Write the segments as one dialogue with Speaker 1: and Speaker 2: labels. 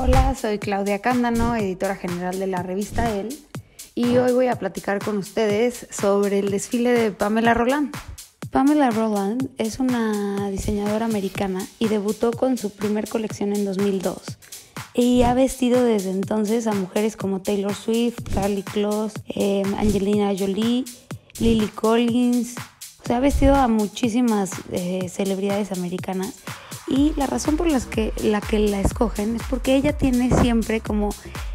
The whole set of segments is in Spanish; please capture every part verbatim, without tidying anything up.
Speaker 1: Hola, soy Claudia Cándano, editora general de la revista Elle, y hoy voy a platicar con ustedes sobre el desfile de Pamela Roland. Pamela Roland es una diseñadora americana y debutó con su primer colección en dos mil dos. Y ha vestido desde entonces a mujeres como Taylor Swift, Karlie Kloss, eh, Angelina Jolie, Lily Collins. O sea, ha vestido a muchísimas eh, celebridades americanas. Y la razón por las que, la que la escogen es porque ella tiene siempre como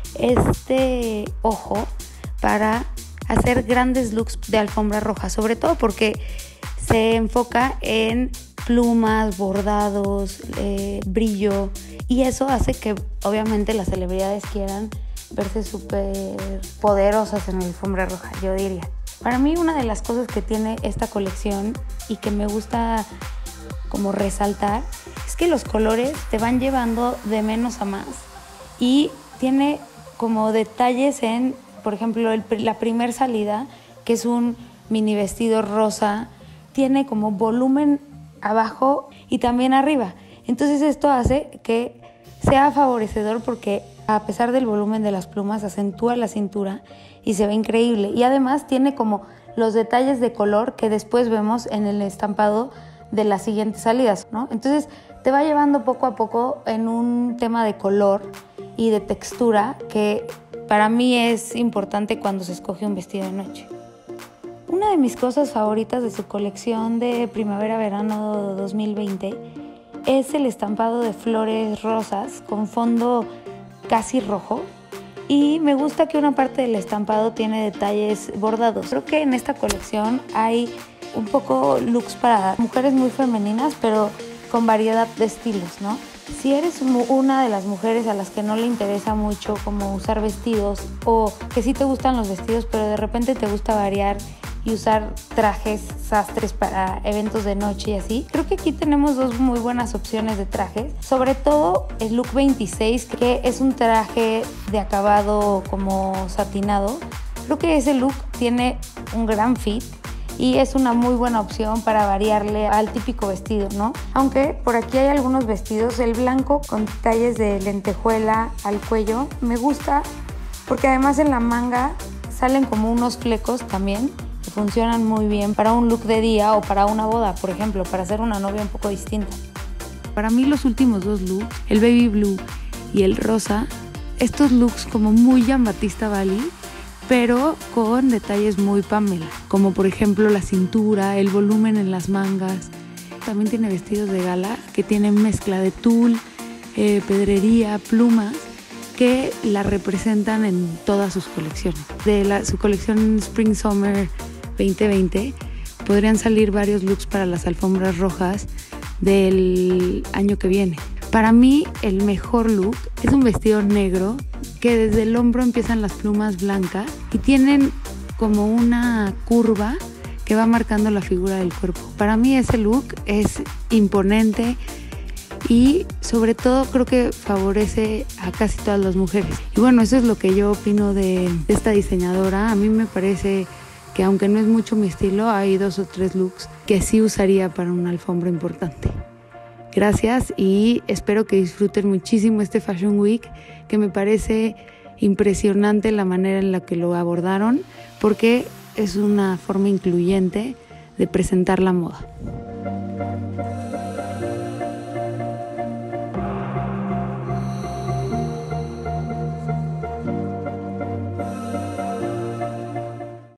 Speaker 1: este ojo para hacer grandes looks de alfombra roja, sobre todo porque se enfoca en plumas, bordados, eh, brillo, y eso hace que obviamente las celebridades quieran verse súper poderosas en la alfombra roja, yo diría. Para mí una de las cosas que tiene esta colección y que me gusta como resaltar es que los colores te van llevando de menos a más y tiene como detalles en, por ejemplo, el, la primer salida, que es un mini vestido rosa, tiene como volumen abajo y también arriba. Entonces esto hace que sea favorecedor porque a pesar del volumen de las plumas acentúa la cintura y se ve increíble. Y además tiene como los detalles de color que después vemos en el estampado de las siguientes salidas, ¿no? Entonces te va llevando poco a poco en un tema de color y de textura que para mí es importante cuando se escoge un vestido de noche. Una de mis cosas favoritas de su colección de primavera-verano dos mil veinte es el estampado de flores rosas con fondo casi rojo, y me gusta que una parte del estampado tiene detalles bordados. Creo que en esta colección hay un poco looks para mujeres muy femeninas, pero con variedad de estilos, ¿no? Si eres una de las mujeres a las que no le interesa mucho como usar vestidos, o que sí te gustan los vestidos, pero de repente te gusta variar y usar trajes sastres para eventos de noche y así, creo que aquí tenemos dos muy buenas opciones de trajes. Sobre todo el look veintiséis, que es un traje de acabado como satinado. Creo que ese look tiene un gran fit y es una muy buena opción para variarle al típico vestido, ¿no? Aunque por aquí hay algunos vestidos, el blanco con detalles de lentejuela al cuello, me gusta porque además en la manga salen como unos flecos también que funcionan muy bien para un look de día o para una boda, por ejemplo, para hacer una novia un poco distinta. Para mí los últimos dos looks, el baby blue y el rosa, estos looks como muy Jean-Baptiste Valli, pero con detalles muy Pamela, como por ejemplo la cintura, el volumen en las mangas. También tiene vestidos de gala que tienen mezcla de tul, eh, pedrería, plumas, que la representan en todas sus colecciones. De la, su colección Spring Summer veinte veinte podrían salir varios looks para las alfombras rojas del año que viene. Para mí el mejor look es un vestido negro que desde el hombro empiezan las plumas blancas y tienen como una curva que va marcando la figura del cuerpo. Para mí ese look es imponente y sobre todo creo que favorece a casi todas las mujeres. Y bueno, eso es lo que yo opino de, de esta diseñadora. A mí me parece que aunque no es mucho mi estilo, hay dos o tres looks que sí usaría para una alfombra importante. Gracias y espero que disfruten muchísimo este Fashion Week, que me parece impresionante la manera en la que lo abordaron, porque es una forma incluyente de presentar la moda.